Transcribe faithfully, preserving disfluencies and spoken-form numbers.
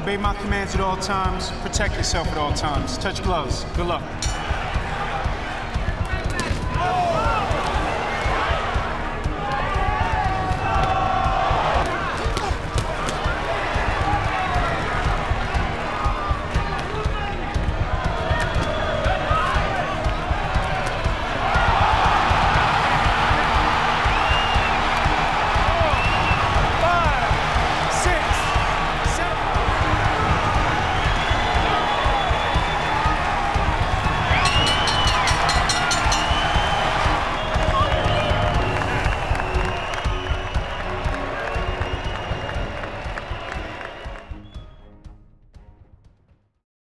Obey my commands at all times. Protect yourself at all times. Touch gloves. Good luck.